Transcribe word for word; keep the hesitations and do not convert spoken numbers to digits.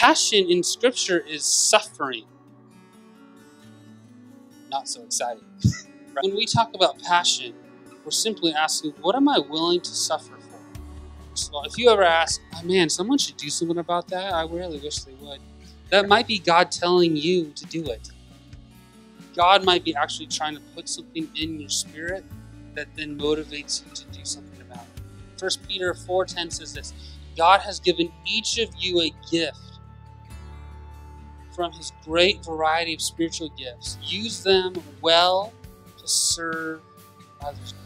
passion in Scripture is suffering. Not so exciting. When we talk about passion, we're simply asking, what am I willing to suffer for? First of all, if you ever ask, oh man, someone should do something about that, I really wish they would. That might be God telling you to do it. God might be actually trying to put something in your spirit that then motivates you to do something about it. First Peter four ten says this, God has given each of you a gift from his great variety of spiritual gifts. Use them well to serve others.